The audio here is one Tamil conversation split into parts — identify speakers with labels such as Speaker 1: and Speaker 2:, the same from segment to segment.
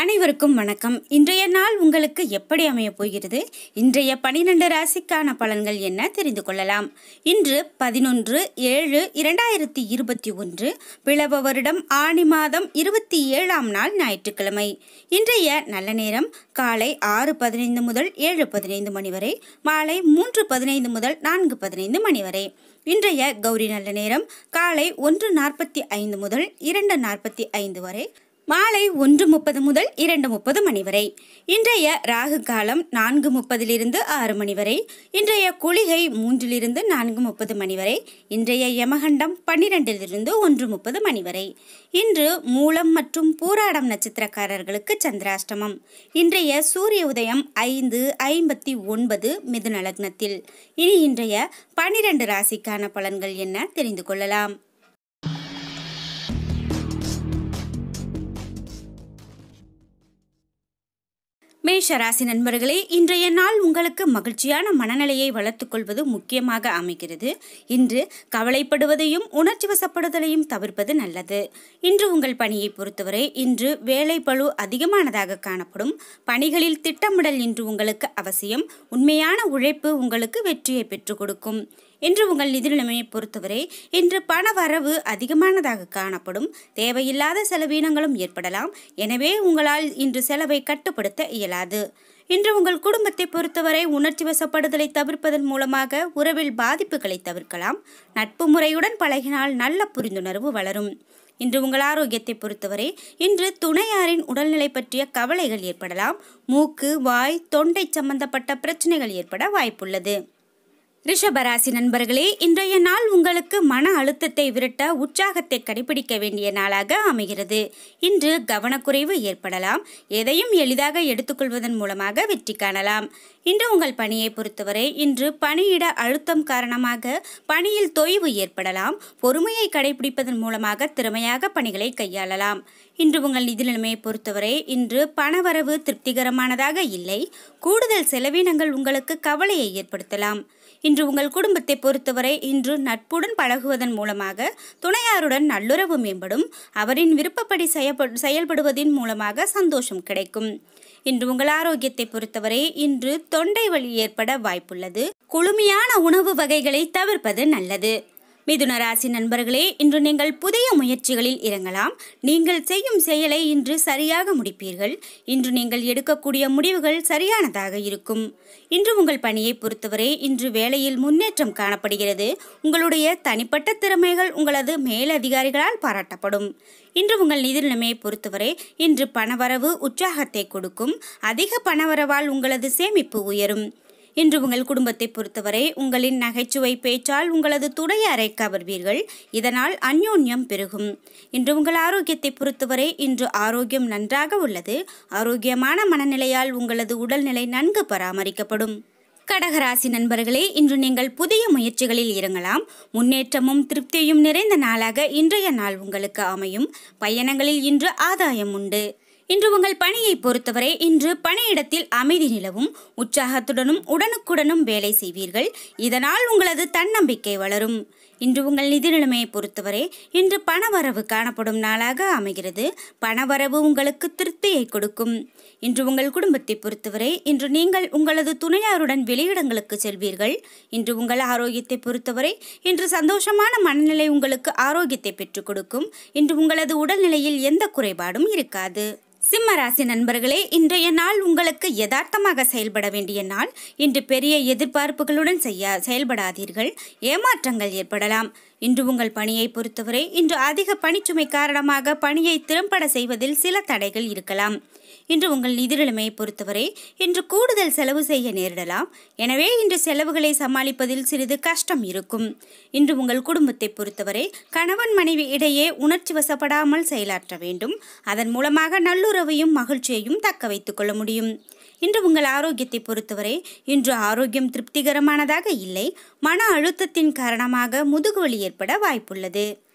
Speaker 1: அனைவருக்கும் வணக்கம். இன்றைய நாள் உங்களுக்கு எப்படி அமைய போகிறது? இன்றைய 12 ராசிக்கான பலன்கள் என்ன தெரிந்து கொள்ளலாம். இன்று 11/7/2021 பிளவ வருடம் ஆனி மாதம் 27ஆம் நாள் ஞாயிற்றுக்கிழமை. இன்றைய நல்ல நேரம் காலை 6:15 முதல் 7:15 மணி வரை, மாலை 3:15 முதல் 4:15 மணி வரை. இன்றைய கௌரி நல்ல நேரம் காலை 1:45 முதல் 2:45 வரை, மாலை 1:30 முதல் 2:30 மணி வரை. இன்றைய ராகு காலம் 4:30 6 மணி வரை. இன்றைய குளிகை 3 4:30 மணி வரை. இன்றைய யமகண்டம் 12 1:30 மணி வரை. இன்று மூலம் மற்றும் பூராடம் நட்சத்திரக்காரர்களுக்கு சந்திராஷ்டமம். இன்றைய சூரிய உதயம் 5:59 மிதுன லக்னத்தில். இனி இன்றைய 12 ராசிக்கான பலன்கள் என்ன தெரிந்து கொள்ளலாம். மேஷ ராசி நண்பர்களே, இன்றைய நாள் உங்களுக்கு மகிழ்ச்சியான மனநிலையை வளர்த்துக் கொள்வது முக்கியமாக அமைகிறது. இன்று கவலைப்படுவதையும் உணர்ச்சி வசப்படுதலையும் தவிர்ப்பது நல்லது. இன்று உங்கள் பணியை பொறுத்தவரை இன்று வேலை பளு அதிகமானதாக காணப்படும். பணிகளில் திட்டமிடல் இன்று உங்களுக்கு அவசியம். உண்மையான உழைப்பு உங்களுக்கு வெற்றியை பெற்றுக் கொடுக்கும். இன்று உங்கள் நிதி நிலைமையை பொறுத்தவரை இன்று பண வரவு அதிகமானதாக காணப்படும். தேவையில்லாத செலவீனங்களும் ஏற்படலாம். எனவே உங்களால் இன்று செலவை கட்டுப்படுத்த இயலாது. இன்று உங்கள் குடும்பத்தை பொறுத்தவரை உணர்ச்சி வசப்படுதலை தவிர்ப்பதன் மூலமாக உறவில் பாதிப்புகளை தவிர்க்கலாம். நட்பு முறையுடன் பழகினால் நல்ல புரிந்துணர்வு வளரும். இன்று உங்கள் ஆரோக்கியத்தை பொறுத்தவரை இன்று துணையாரின் உடல்நிலை பற்றிய கவலைகள் ஏற்படலாம். மூக்கு, வாய், தொண்டை சம்பந்தப்பட்ட பிரச்சனைகள் ஏற்பட வாய்ப்புள்ளது. ரிஷபராசி நண்பர்களே, இன்றைய நாள் உங்களுக்கு மன அழுத்தத்தை விரட்ட உற்சாகத்தை கடைபிடிக்க வேண்டிய நாளாக அமைகிறது. இன்று கவனக்குறைவு ஏற்படலாம். எதையும் எளிதாக எடுத்துக்கொள்வதன் மூலமாக வெற்றி காணலாம். இன்று உங்கள் பணியை பொறுத்தவரை இன்று பணியிட அழுத்தம் காரணமாக பணியில் தொய்வு ஏற்படலாம். பொறுமையை கடைபிடிப்பதன் மூலமாக திறமையாக பணிகளை கையாளலாம். இன்று உங்கள் நிதி நிலைமையை பொறுத்தவரை இன்று பணவரவு திருப்திகரமானதாக இல்லை. கூடுதல் செலவினங்கள் உங்களுக்கு கவலையை ஏற்படுத்தலாம். இன்று உங்கள் குடும்பத்தை பொறுத்தவரை இன்று நட்புடன் பழகுவதன் மூலமாக துணையாருடன் நல்லுறவு மேம்படும். அவரின் விருப்பப்படி செயல்படுவதன் மூலமாக சந்தோஷம் கிடைக்கும். இன்று உங்கள் ஆரோக்கியத்தை பொறுத்தவரை இன்று தொண்டை வலி ஏற்பட வாய்ப்புள்ளது. குளுமையான உணவு வகைகளை தவிர்ப்பது நல்லது. மிதுன ராசி நண்பர்களே, இன்று நீங்கள் புதிய முயற்சிகளில் இறங்கலாம். நீங்கள் செய்யும் செயலை இன்று சரியாக முடிப்பீர்கள். இன்று நீங்கள் எடுக்கக்கூடிய முடிவுகள் சரியானதாக இருக்கும். இன்று உங்கள் பணியை பொறுத்தவரை இன்று வேலையில் முன்னேற்றம் காணப்படுகிறது. உங்களுடைய தனிப்பட்ட திறமைகள் உங்களது மேலதிகாரிகளால் பாராட்டப்படும். இன்று உங்கள் நிதி நிலைமையை பொறுத்தவரை இன்று பணவரவு உற்சாகத்தை கொடுக்கும். அதிக பணவரவால் உங்களது சேமிப்பு உயரும். இன்று உங்கள் குடும்பத்தை பொறுத்தவரை உங்களின் நகைச்சுவை பேச்சால் உங்களது துணையாரை கவர்வீர்கள். இதனால் அந்யோன்யம் பெருகும். இன்று உங்கள் ஆரோக்கியத்தை பொறுத்தவரை இன்று ஆரோக்கியம் நன்றாக உள்ளது. ஆரோக்கியமான மனநிலையால் உங்களது உடல்நிலை நன்கு பராமரிக்கப்படும். கடகராசி நண்பர்களே, இன்று நீங்கள் புதிய முயற்சிகளில் இறங்கலாம். முன்னேற்றமும் திருப்தியும் நிறைந்த நாளாக இன்றைய நாள் உங்களுக்கு அமையும். பயணங்களில் இன்று ஆதாயம் உண்டு. இன்று உங்கள் பணியை பொறுத்தவரை இன்று பணியிடத்தில் அமைதி நிலவும். உற்சாகத்துடனும் உடனுக்குடனும் வேலை செய்வீர்கள். இதனால் உங்களது தன்னம்பிக்கை வளரும். இன்று உங்கள் நிதி நிலைமையை பொறுத்தவரை இன்று பணவரவு காணப்படும் நாளாக அமைகிறது. பணவரவு உங்களுக்கு திருப்தியை கொடுக்கும். இன்று உங்கள் குடும்பத்தை பொறுத்தவரை இன்று நீங்கள் உங்களது துணையாருடன் வெளியிடங்களுக்கு செல்வீர்கள். இன்று உங்கள் ஆரோக்கியத்தை பொறுத்தவரை இன்று சந்தோஷமான மனநிலை உங்களுக்கு ஆரோக்கியத்தை பெற்றுக் கொடுக்கும். இன்று உங்களது உடல்நிலையில் எந்த குறைபாடும் இருக்காது. சிம்மராசி நண்பர்களே, இன்றைய நாள் உங்களுக்கு யதார்த்தமாக செயல்பட வேண்டிய நாள். இன்று பெரிய எதிர்பார்ப்புகளுடன் செயல்படாதீர்கள். ஏமாற்றங்கள் ஏற்படலாம். இன்று உங்கள் பணியை பொறுத்தவரை இன்று அதிக பணிச்சுமை காரணமாக பணியை திறம்பட செய்வதில் சில தடைகள் இருக்கலாம். இன்று உங்கள் நிதி நிலைமையை பொறுத்தவரை இன்று கூடுதல் செலவு செய்ய நேரிடலாம். எனவே இன்று செலவுகளை சமாளிப்பதில் சிறிது கஷ்டம் இருக்கும். இன்று உங்கள் குடும்பத்தை பொறுத்தவரை கணவன் மனைவி இடையே உணர்ச்சி வசப்படாமல் செயலாற்ற வேண்டும். அதன் மூலமாக நல்லுறவையும் மகிழ்ச்சியையும் தக்க வைத்துக் கொள்ள முடியும். இன்று உங்கள் ஆரோக்கியத்தை பொறுத்தவரை இன்று ஆரோக்கியம் திருப்திகரமானதாக இல்லை. மன அழுத்தத்தின் காரணமாக முதுகுவலி ஏற்பட வாய்ப்புள்ளது.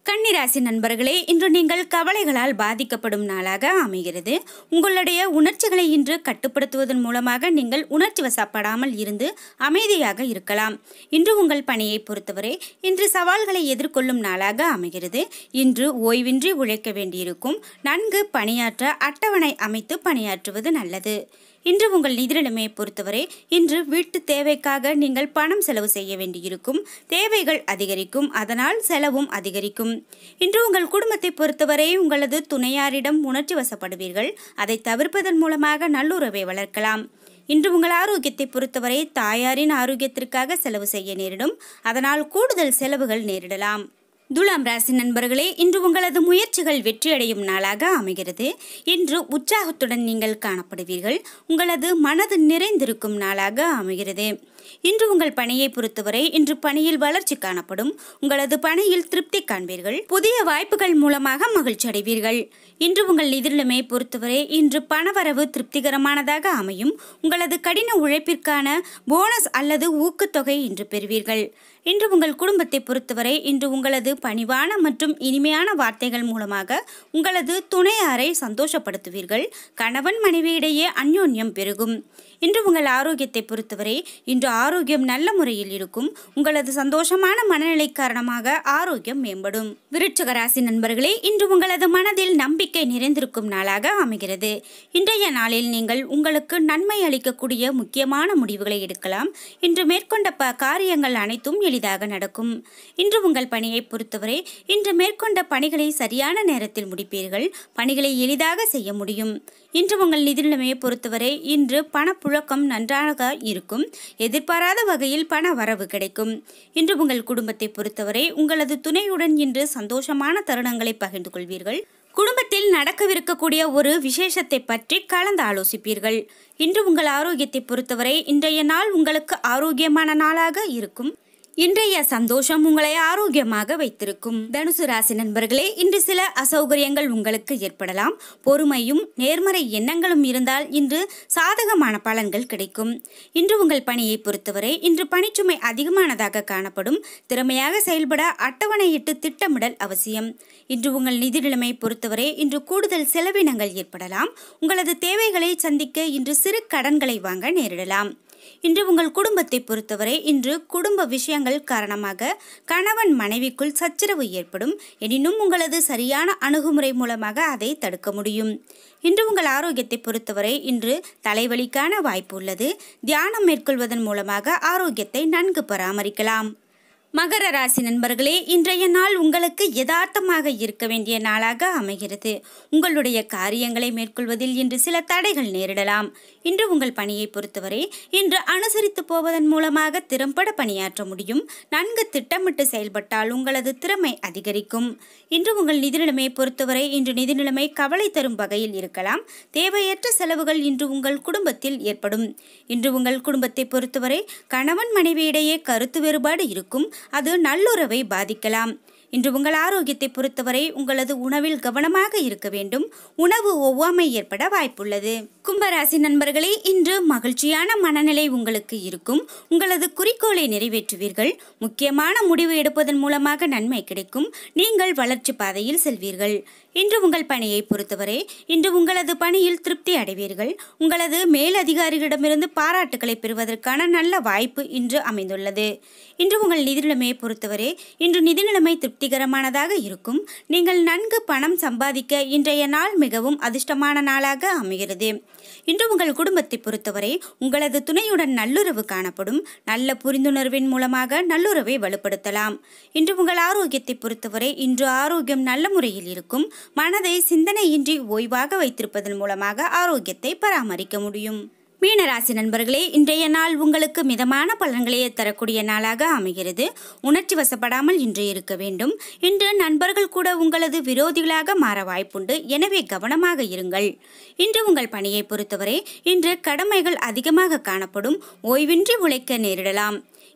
Speaker 1: கன்னிராசி நண்பர்களே, இன்று நீங்கள் கவலைகளால் பாதிக்கப்படும் நாளாக அமைகிறது. உங்களுடைய உணர்ச்சிகளை இன்று கட்டுப்படுத்துவதன் மூலமாக நீங்கள் உணர்ச்சி வசப்படாமல் இருந்து அமைதியாக இருக்கலாம். இன்று உங்கள் பணியை பொறுத்தவரை இன்று சவால்களை எதிர்கொள்ளும் நாளாக அமைகிறது. இன்று ஓய்வின்றி உழைக்க வேண்டியிருக்கும். நன்கு பணியாற்ற அட்டவணை அமைத்து பணியாற்றுவது நல்லது. இன்று உங்கள் நிதி நிலைமையை பொறுத்தவரை இன்று வீட்டு தேவைக்காக நீங்கள் பணம் செலவு செய்ய வேண்டியிருக்கும். தேவைகள் அதிகரிக்கும், அதனால் செலவும் அதிகரிக்கும். இன்று உங்கள் குடும்பத்தை பொறுத்தவரை உங்களது துணையாரிடம் உணர்ச்சி வசப்படுவீர்கள். அதை தவிர்ப்பதன் மூலமாக நல்லுறவை வளர்க்கலாம். இன்று உங்கள் ஆரோக்கியத்தை பொறுத்தவரை தாயாரின் ஆரோக்கியத்திற்காக செலவு செய்ய நேரிடும், அதனால் கூடுதல் செலவுகள் நேரிடலாம். துலாம் ராசி நண்பர்களே, இன்று உங்களது முயற்சிகள் வெற்றியடையும் நாளாக அமைகிறது. இன்று உற்சாகத்துடன் நீங்கள் காணப்படுவீர்கள். உங்களது மனது நிறைந்திருக்கும் நாளாக அமைகிறது. இன்று உங்கள் பணியை பொறுத்தவரை இன்று பணியில் வளர்ச்சி காணப்படும். உங்களது பணியில் திருப்தி காண்பீர்கள். புதிய வாய்ப்புகள் மூலமாக மகிழ்ச்சி அடைவீர்கள். இன்று உங்கள் நிதி நிலைமையை பொறுத்தவரை இன்று பணவரவு திருப்திகரமானதாக அமையும். உங்களது கடின உழைப்பிற்கான போனஸ் அல்லது ஊக்கத்தொகை இன்று பெறுவீர்கள். இன்று உங்கள் குடும்பத்தை பொறுத்தவரை இன்று உங்களது பணிவான மற்றும் இனிமையான வார்த்தைகள் மூலமாக உங்களது துணையாரை சந்தோஷப்படுத்துவீர்கள். கணவன் மனைவியிடையே அந்யோன்யம் பெருகும். இன்று உங்கள் ஆரோக்கியத்தை பொறுத்தவரை இன்று ஆரோக்கியம் நல்ல முறையில் இருக்கும். உங்களது சந்தோஷமான மனநிலை காரணமாக ஆரோக்கியம் மேம்படும். விருச்சிக ராசி நண்பர்களே, இன்று உங்களது மனதில் நம்பிக்கை நிறைந்திருக்கும் நாளாக அமைகிறது. இன்றைய நாளில் நீங்கள் உங்களுக்கு நன்மை அளிக்கக்கூடிய முக்கியமான முடிவுகளை எடுக்கலாம். இன்று மேற்கொண்ட காரியங்கள் அனைத்தும் எளிதாக நடக்கும். இன்று உங்கள் பணியை பொறுத்தவரை இன்று மேற்கொண்ட பணிகளை சரியான நேரத்தில் முடிப்பீர்கள். பணிகளை எளிதாக செய்ய முடியும். இன்று உங்கள் நிதி நிலைமையை பொறுத்தவரை இன்று பணப்புழக்கம் நன்றாக இருக்கும். எதிர்பாராத வகையில் பண வரவு கிடைக்கும். இன்று உங்கள் குடும்பத்தை பொறுத்தவரை உங்களது துணையுடன் இன்று சந்தோஷமான தருணங்களை பகிர்ந்து கொள்வீர்கள். குடும்பத்தில் நடக்கவிருக்கக்கூடிய ஒரு விசேஷத்தை பற்றி கலந்து ஆலோசிப்பீர்கள். இன்று உங்கள் ஆரோக்கியத்தை பொறுத்தவரை இன்றைய நாள் உங்களுக்கு ஆரோக்கியமான நாளாக இருக்கும். இன்றைய சந்தோஷம் உங்களை ஆரோக்கியமாக வைத்திருக்கும். தனுசு ராசி நண்பர்களே, இன்று சில அசௌகரியங்கள் உங்களுக்கு ஏற்படலாம். பொறுமையும் நேர்மறை எண்ணங்களும் இருந்தால் இன்று சாதகமான பலன்கள் கிடைக்கும். இன்று உங்கள் பணியை பொறுத்தவரை இன்று பணிச்சுமை அதிகமானதாக காணப்படும். திறமையாக செயல்பட அட்டவணையிட்டு திட்டமிடல் அவசியம். இன்று உங்கள் நிதி நிலைமையை பொறுத்தவரை இன்று கூடுதல் செலவினங்கள் ஏற்படலாம். உங்களது தேவைகளை சந்திக்க இன்று சிறு கடன்களை வாங்க நேரிடலாம். இன்று உங்கள் குடும்பத்தை பொறுத்தவரை இன்று குடும்ப விஷயங்கள் காரணமாக கணவன் மனைவிக்குள் சச்சரவு ஏற்படும். எனினும் உங்களது சரியான அணுகுமுறை மூலமாக அதை தடுக்க முடியும். இன்று உங்கள் ஆரோக்கியத்தை பொறுத்தவரை இன்று தலைவலிக்கான வாய்ப்பு உள்ளது. தியானம் மேற்கொள்வதன் மூலமாக ஆரோக்கியத்தை நன்கு பராமரிக்கலாம். மகர ராசி நண்பர்களே, இன்றைய நாள் உங்களுக்கு யதார்த்தமாக இருக்க வேண்டிய நாளாக அமைகிறது. உங்களுடைய காரியங்களை மேற்கொள்வதில் இன்று சில தடைகள் நேரிடலாம். இன்று உங்கள் பணியை பொறுத்தவரை இன்று அனுசரித்து போவதன் மூலமாக திறம்பட பணியாற்ற முடியும். நன்கு திட்டமிட்டு செயல்பட்டால் உங்களது திறமை அதிகரிக்கும். இன்று உங்கள் நிதி நிலைமையை பொறுத்தவரை இன்று நிதி நிலைமை கவலை தரும் வகையில் இருக்கலாம். தேவையற்ற செலவுகள் இன்று உங்கள் குடும்பத்தில் ஏற்படும். இன்று உங்கள் குடும்பத்தை பொறுத்தவரை கணவன் மனைவியிடையே கருத்து வேறுபாடு இருக்கும். அது நல்லுறவை பாதிக்கலாம். இன்று உங்கள் ஆரோக்கியத்தை பொறுத்தவரை உங்களது உணவில் கவனமாக இருக்க வேண்டும். உணவு ஒவ்வாமை ஏற்பட வாய்ப்புள்ளது. கும்பராசி நண்பர்களே, இன்று மகிழ்ச்சியான மனநிலை உங்களுக்கு இருக்கும். உங்களது குறிக்கோளை நிறைவேற்றுவீர்கள். முக்கியமான முடிவு எடுப்பதன் மூலமாக நன்மை கிடைக்கும். நீங்கள் வளர்ச்சி பாதையில் செல்வீர்கள். இன்று உங்கள் பணியை பொறுத்தவரை இன்று உங்களது பணியில் திருப்தி அடைவீர்கள். உங்களது மேலதிகாரிகளிடமிருந்து பாராட்டுகளை பெறுவதற்கான நல்ல வாய்ப்பு இன்று அமைந்துள்ளது. இன்று உங்கள் நிதி நிலைமையை பொறுத்தவரை இன்று நிதி நிலைமை திருப்திகரமானதாக இருக்கும். நீங்கள் நன்கு பணம் சம்பாதிக்க இன்றைய நாள் மிகவும் அதிர்ஷ்டமான நாளாக அமைகிறது. இன்று உங்கள் குடும்பத்தை பொறுத்தவரை உங்களது துணையுடன் நல்லுறவு காணப்படும். நல்ல புரிந்துணர்வின் மூலமாக நல்லுறவை வலுப்படுத்தலாம். இன்று உங்கள் ஆரோக்கியத்தை பொறுத்தவரை இன்று ஆரோக்கியம் நல்ல முறையில் இருக்கும். மனதை சிந்தனையின்றி ஓய்வாக வைத்திருப்பதன் மூலமாக ஆரோக்கியத்தை பராமரிக்க முடியும். மீனராசி நண்பர்களே, இன்றைய நாள் உங்களுக்கு மிதமான பலன்களையே தரக்கூடிய நாளாக அமைகிறது. உணர்ச்சி வசப்படாமல் இன்று இருக்க வேண்டும். இன்று நண்பர்கள் கூட உங்களது விரோதிகளாக மாற வாய்ப்புண்டு. எனவே கவனமாக இருங்கள். இன்று உங்கள் பணியை பொறுத்தவரை இன்று கடமைகள் அதிகமாக காணப்படும். ஓய்வின்றி உழைக்க நேரிடலாம்.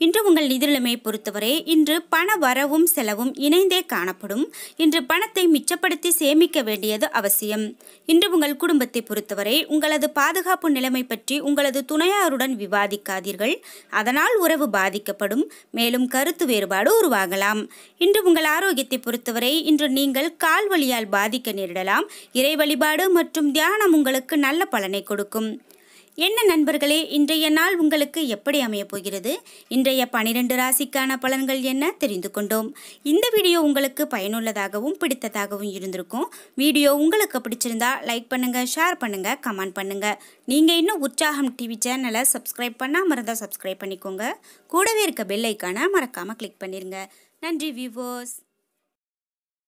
Speaker 1: இன்று உங்கள் நிதிநிலைமை பொறுத்தவரை இன்று பண வரவும் செலவும் இணைந்தே காணப்படும். இன்று பணத்தை மிச்சப்படுத்தி சேமிக்க வேண்டியது அவசியம். இன்று உங்கள் குடும்பத்தை பொறுத்தவரை உங்களது பாதுகாப்பு நிலைமை பற்றி உங்களது துணையாருடன் விவாதிக்காதீர்கள். அதனால் உறவு பாதிக்கப்படும். மேலும் கருத்து வேறுபாடு உருவாகலாம். இன்று உங்கள் ஆரோக்கியத்தை பொறுத்தவரை இன்று நீங்கள் கால் வலியால் பாதிக்க நேரிடலாம். இறை வழிபாடு மற்றும் தியானம் உங்களுக்கு நல்ல பலனை கொடுக்கும். என்ன நண்பர்களே, இன்றைய நாள் உங்களுக்கு எப்படி அமைய போகிறது? இன்றைய 12 ராசிக்கான பலன்கள் என்ன தெரிந்து கொண்டோம். இந்த வீடியோ உங்களுக்கு பயனுள்ளதாகவும் பிடித்ததாகவும் இருந்திருக்கும். வீடியோ உங்களுக்கு பிடிச்சிருந்தா லைக் பண்ணுங்க, ஷேர் பண்ணுங்க, கமெண்ட் பண்ணுங்க. நீங்க இன்னும் உற்சாகம் டிவி சேனலை சப்ஸ்கிரைப் பண்ணாம இருந்தா சப்ஸ்கிரைப் பண்ணிக்கோங்க. கூடவே இருக்க பெல் ஐக்கானை மறக்காம கிளிக் பண்ணிருங்க. நன்றி வியூவர்ஸ்.